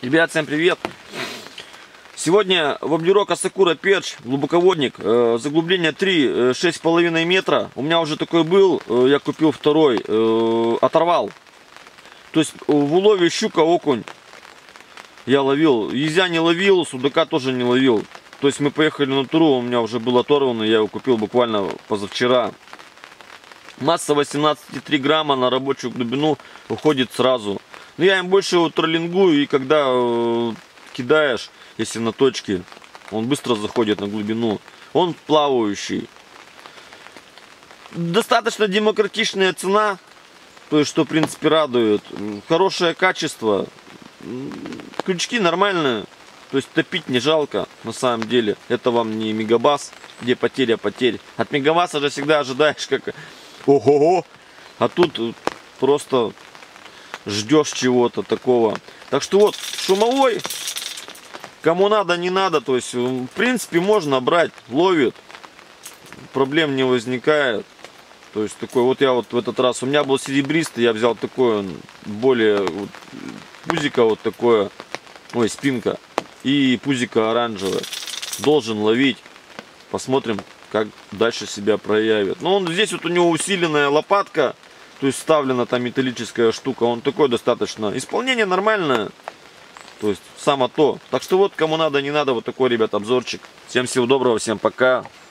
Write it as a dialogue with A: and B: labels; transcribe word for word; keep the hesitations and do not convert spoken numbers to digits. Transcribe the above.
A: Ребят, всем привет! Сегодня воблерок Asakura Perch, глубоководник, э, заглубление три, шесть с половиной метра. У меня уже такой был, э, я купил второй, э, оторвал. То есть в улове щука, окунь я ловил. Езя не ловил, судака тоже не ловил. То есть мы поехали на туру, у меня уже был оторван, я его купил буквально позавчера. Масса восемнадцать и три грамма на рабочую глубину уходит сразу. Но я им больше его троллингую, и когда э, кидаешь, если на точке, он быстро заходит на глубину. Он плавающий. Достаточно демократичная цена, то есть что в принципе радует. Хорошее качество. Крючки нормальные, то есть топить не жалко на самом деле. Это вам не мегабас, где потеря потерь. От мегабаса же всегда ожидаешь как ого-го, а тут просто ждешь чего-то такого. Так что вот, шумовой, кому надо, не надо, то есть в принципе можно брать, ловит, проблем не возникает. То есть такой вот я вот в этот раз, у меня был серебристый, я взял такой, более вот, пузико вот такое, ой, спинка, и пузико оранжевое. Должен ловить, посмотрим, как дальше себя проявит. Но он здесь вот у него усиленная лопатка, то есть вставлена там металлическая штука, он такой достаточно. Исполнение нормальное, то есть само то. Так что вот, кому надо, не надо, вот такой, ребят, обзорчик. Всем всего доброго, всем пока.